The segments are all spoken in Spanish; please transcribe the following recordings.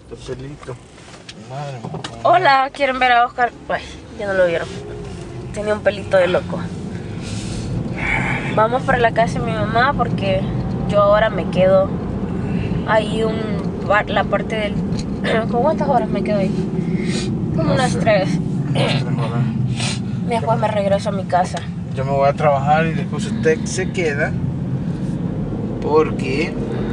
Este pelito. Madre mía. Hola, ¿quieren ver a Oscar? Ay, ya no lo vieron. Tenía un pelito de loco. Vamos para la casa de mi mamá porque yo ahora me quedo ahí la parte del... ¿Con cuántas horas me quedo ahí? Como unas 3. Después me regreso a mi casa. Yo me voy a trabajar y después usted se queda porque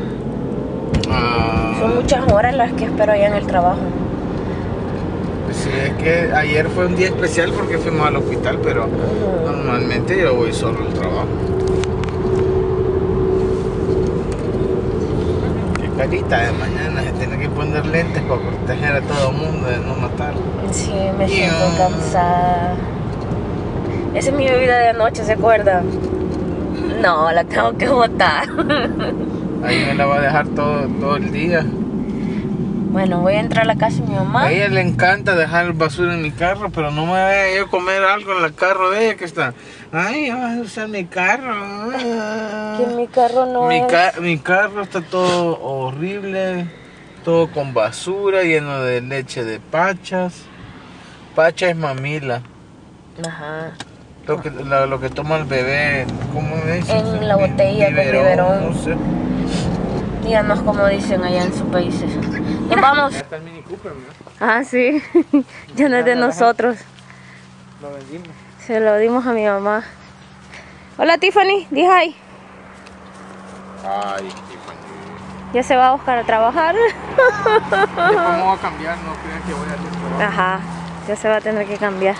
son muchas horas las que espero allá en el trabajo. Pues sí, es que ayer fue un día especial porque fuimos al hospital, pero normalmente yo voy solo al trabajo. Qué carita de mañana, se tiene que poner lentes para proteger a todo el mundo de no matar. Sí, me siento cansada. Esa es mi bebida de anoche, ¿se acuerda? No, la tengo que botar. Ahí me la va a dejar todo el día. Bueno, voy a entrar a la casa de mi mamá. A ella le encanta dejar basura en mi carro, pero no me vaya yo a comer algo en el carro de ella que está. Ay, vas a usar mi carro. Que mi carro no Mi carro está todo horrible, todo con basura, lleno de leche de pachas. Pacha es mamila. Ajá. Lo que toma el bebé, ¿cómo es? En la botella con biberón. No sé. Díganos cómo dicen allá en sus países. Nos vamos. Está el Mini Cooper, ¿no? Ah, sí. Ya no es de nosotros. Lo vendimos. Se lo dimos a mi mamá. Hola, Tiffany. Di hi. Ay, Tiffany. Ya se va a buscar a trabajar. Después me voy a cambiar, no crean que voy a hacer trabajo. Ajá. Ya se va a tener que cambiar.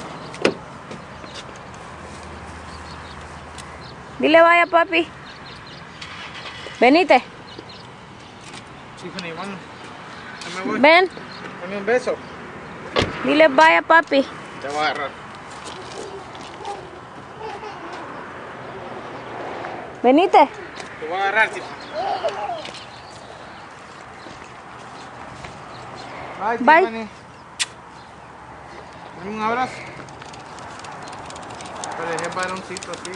Dile vaya, papi. Venite. Tiffany, bueno, ya me voy. Ven. Dame un beso. Dile vaya, papi. Te voy a agarrar. Venite. Te voy a agarrar, Tiffany. Bye, Bye. Tiffany. Dame un abrazo. Te dejé varoncito así.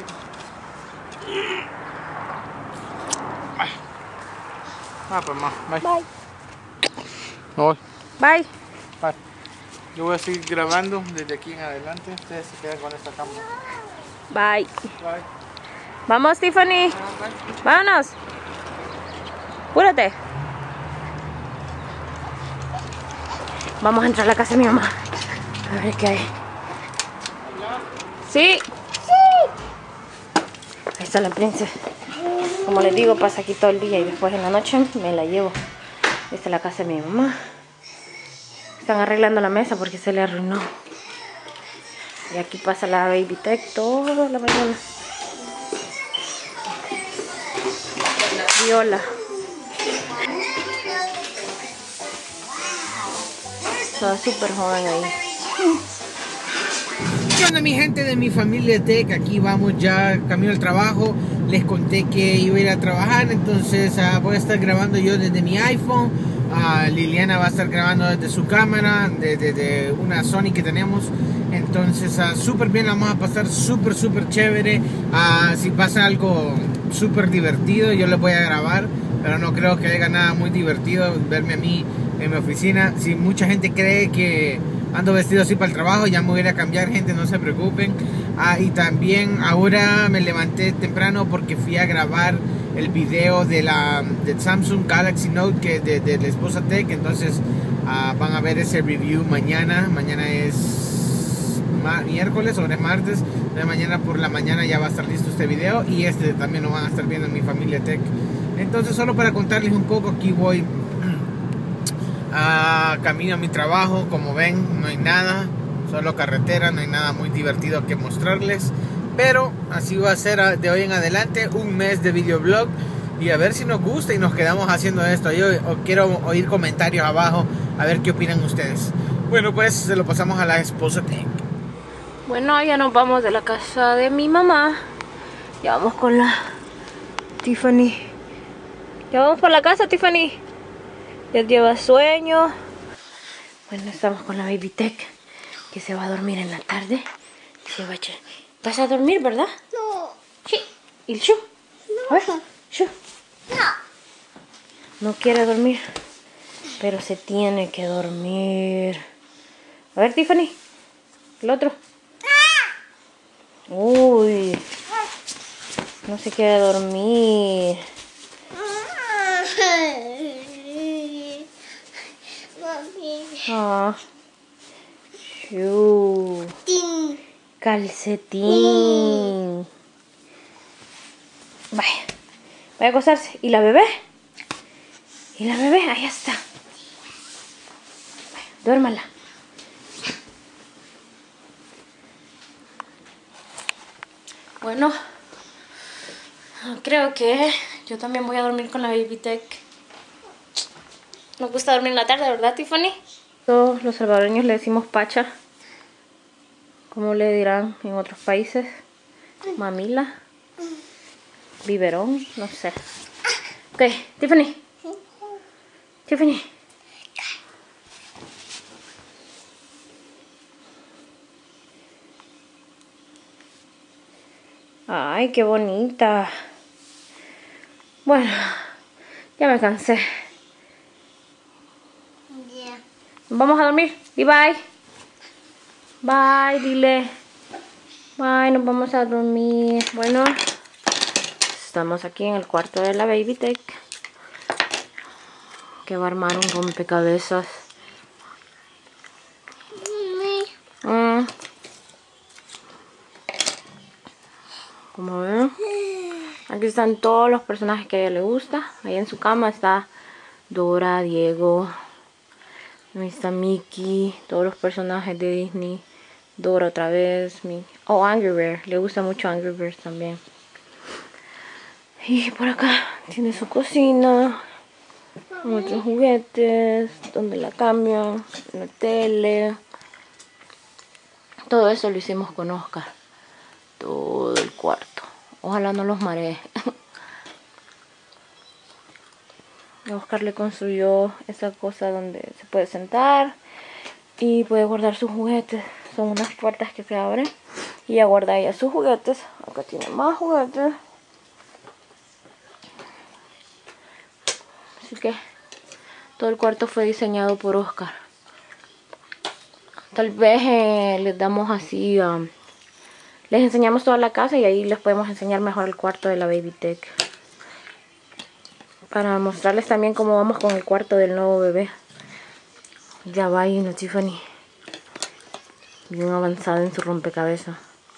Pues más. Bye. Bye. Me voy. Bye. Bye. Yo voy a seguir grabando desde aquí en adelante. Ustedes se quedan con esta cámara. Bye. Bye. Vamos, Tiffany. Bye. Vámonos. Apúrate. Vamos a entrar a la casa de mi mamá. A ver qué hay. Sí. Ahí está la princesa. Como les digo, pasa aquí todo el día y después en la noche me la llevo. Esta es la casa de mi mamá. Están arreglando la mesa porque se le arruinó. Y aquí pasa la Baby Tech toda la mañana. Viola. Estaba súper joven ahí. ¿Qué onda, mi gente de mi familia Tech? Aquí vamos ya camino al trabajo. Les conté que iba a ir a trabajar, entonces voy a estar grabando yo desde mi iPhone. Liliana va a estar grabando desde su cámara, de una Sony que tenemos. Entonces súper bien, la vamos a pasar súper chévere. Si pasa algo súper divertido, yo les voy a grabar, pero no creo que haya nada muy divertido verme a mí en mi oficina. Si mucha gente cree que ando vestido así para el trabajo, ya me voy a ir a cambiar, gente, no se preocupen. Y también ahora me levanté temprano porque fui a grabar el video de Samsung Galaxy Note que de la esposa Tech. Entonces van a ver ese review mañana. Mañana es miércoles o es martes. De mañana por la mañana ya va a estar listo este video. Y este también lo van a estar viendo en mi familia Tech. Entonces solo para contarles un poco, aquí voy camino a mi trabajo. Como ven, no hay nada, solo carretera, no hay nada muy divertido que mostrarles, pero así va a ser de hoy en adelante, un mes de videoblog, y a ver si nos gusta y nos quedamos haciendo esto. Yo quiero oír comentarios abajo, a ver qué opinan ustedes. Bueno, pues se lo pasamos a la esposa Tech. Bueno, ya nos vamos de la casa de mi mamá. Ya vamos con la Tiffany. Ya vamos por la casa, Tiffany. Ya lleva sueño. Bueno, estamos con la Baby Tech, que se va a dormir en la tarde. Se va a echar. ¿Vas a dormir, verdad? No. Sí. ¿Y el Shu? No. A ver, Shu. No. No quiere dormir. Pero se tiene que dormir. A ver, Tiffany. El otro. Uy. No se quiere dormir. Ah. Calcetín. Vaya. Vaya a acostarse. ¿Y la bebé? ¿Y la bebé? Ahí está. Vaya, duérmala. Bueno, creo que yo también voy a dormir con la Baby Tech. Nos gusta dormir en la tarde, ¿verdad, Tiffany? Todos los salvadoreños le decimos pacha. ¿Cómo le dirán en otros países? Mamila. Biberón, no sé. Ok, Tiffany. Tiffany. Ay, qué bonita. Bueno, ya me cansé. Vamos a dormir. Di bye. Bye, dile. Bye, nos vamos a dormir. Bueno, estamos aquí en el cuarto de la Baby Tech, que va a armar un rompecabezas. Como ven, aquí están todos los personajes que a ella le gusta. Ahí en su cama está Dora, Diego, ahí está Mickey, todos los personajes de Disney. Dora otra vez, oh, Angry Bear, le gusta mucho Angry Birds también. Y por acá tiene su cocina, muchos juguetes, donde la cambian, la tele. Todo eso lo hicimos con Oscar. Todo el cuarto. Ojalá no los maree. Oscar le construyó esa cosa donde se puede sentar y puede guardar sus juguetes. Son unas puertas que se abren y ya guarda ella sus juguetes. Acá tiene más juguetes. Así que todo el cuarto fue diseñado por Oscar. Tal vez les damos así... les enseñamos toda la casa y ahí les podemos enseñar mejor el cuarto de la Baby Tech. Para mostrarles también cómo vamos con el cuarto del nuevo bebé. Ya va ahí una Tiffany. Bien avanzada en su rompecabezas.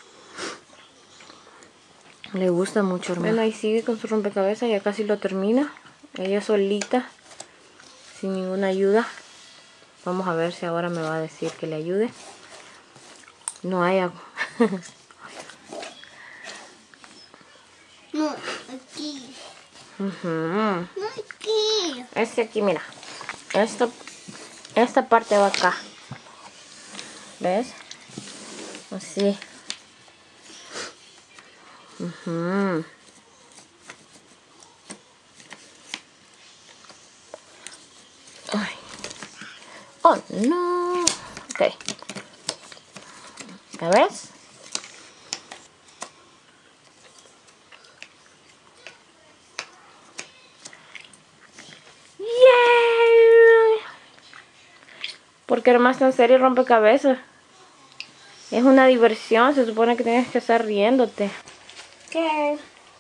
Le gusta mucho, hermano. Bueno, ahí sigue con su rompecabezas, ya casi lo termina. Ella solita, sin ninguna ayuda. Vamos a ver si ahora me va a decir que le ayude. No hay agua. No, aquí. No aquí. Aquí, mira. Esta parte va acá. ¿Ves? Así. Ay. Oh, no. Ok. ¿Ya ves? Porque armaste en serio rompecabezas. Es una diversión, se supone que tienes que estar riéndote. Ok.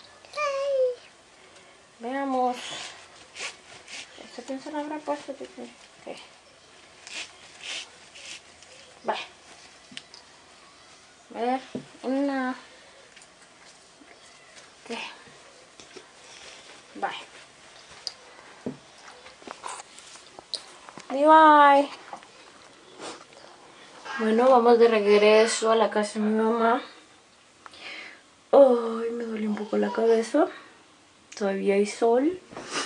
Veamos. ¿Esto quién se lo habrá puesto? Ok. Vale. A ver, una. Ok. Bye. Bye. Bueno, vamos de regreso a la casa de mi mamá. Ay, me duele un poco la cabeza. Todavía hay sol.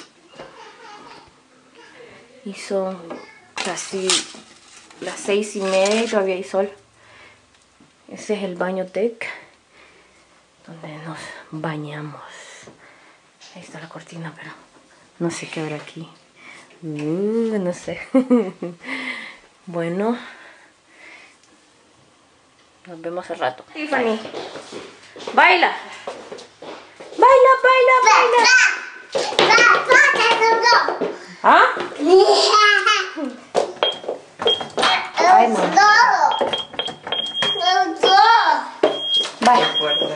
Y son casi las 6:30 y todavía hay sol. Ese es el baño Tech, donde nos bañamos. Ahí está la cortina, pero no sé qué habrá aquí. No sé. Bueno, nos vemos al rato. Tiffany, baila. Baila, baila, baila. ¿Ah? Ay, no. Vaya.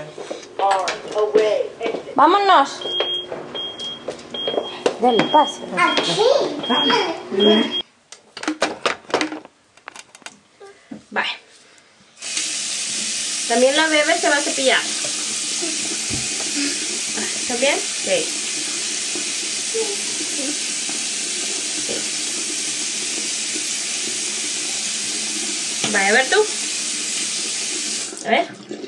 Vámonos. Dale, pase. Vaya. También la bebé se va a cepillar. ¿Está bien? Sí. Vaya, a ver tú. A ver.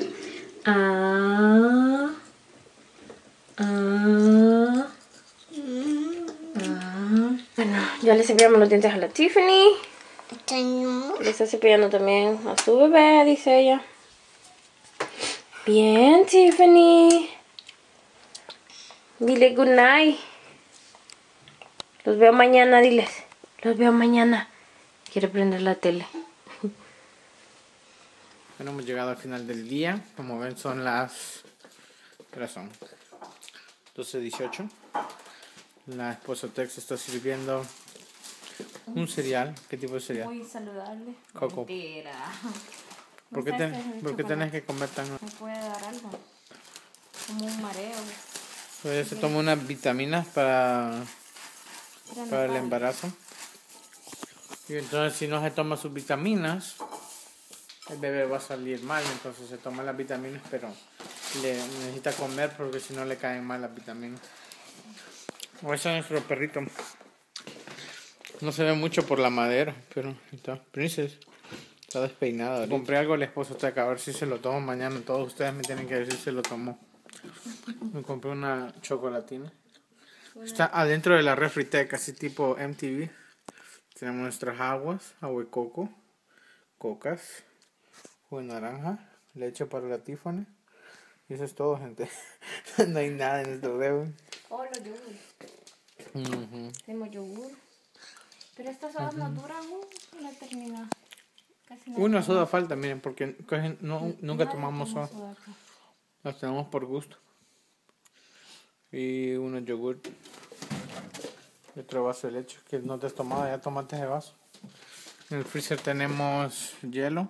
Bueno, ya le cepillamos los dientes a la Tiffany. Le está cepillando también a su bebé, dice ella. Bien, Tiffany. Dile good night. Los veo mañana, diles. Los veo mañana. Quiere prender la tele. Bueno, hemos llegado al final del día. Como ven, son las... ¿Qué son? 12:18. La esposa Tex está sirviendo un cereal. ¿Qué tipo de cereal? Muy saludable. Coco. Mentira. ¿Por qué tenés que comer tan...? Me puede dar algo. Como un mareo. Pues se toma unas vitaminas para el embarazo. Y entonces si no se toma sus vitaminas, el bebé va a salir mal. Entonces se toma las vitaminas, pero necesita comer porque si no le caen mal las vitaminas. O ese es nuestro perrito. No se ve mucho por la madera, pero está. Princess está despeinada ahorita. Compré algo al esposo Teca, a ver si se lo tomo mañana. Todos ustedes me tienen que decir si se lo tomó. Me compré una chocolatina. Está adentro de la refri Teca, así tipo MTV. Tenemos nuestras aguas, agua de coco, cocas, jugo de naranja, leche para la Tiffany. Y eso es todo, gente. No hay nada en este bebé. Oh, los yogur. Tenemos yogur. Pero estas sodas no duran una eternidad. Casi no. Una soda falta, miren, porque nunca tomamos soda. Acá. Las tenemos por gusto. Y unos yogur. Y otro vaso de leche que no te has tomado, ya tomaste ese vaso. En el freezer tenemos hielo,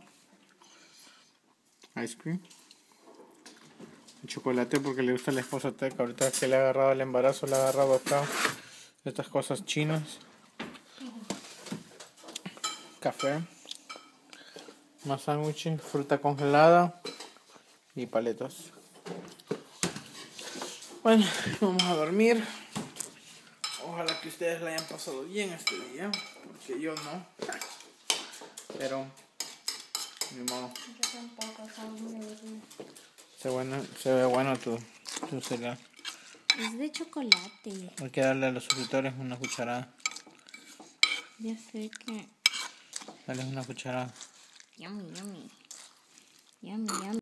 ice cream, chocolate porque le gusta a la esposa Teca. Ahorita que le ha agarrado el embarazo, le ha agarrado acá estas cosas chinas. Café, más sándwiches, fruta congelada y paletas. Bueno, vamos a dormir. Ojalá que ustedes la hayan pasado bien este día, porque yo no. Pero, ni modo. Yo tampoco, Se ve bueno tu cereal. es de chocolate. Hay que darle a los suscriptores una cucharada. Ya sé que... Dale una cucharada. Yummy, yummy. Yummy, yummy.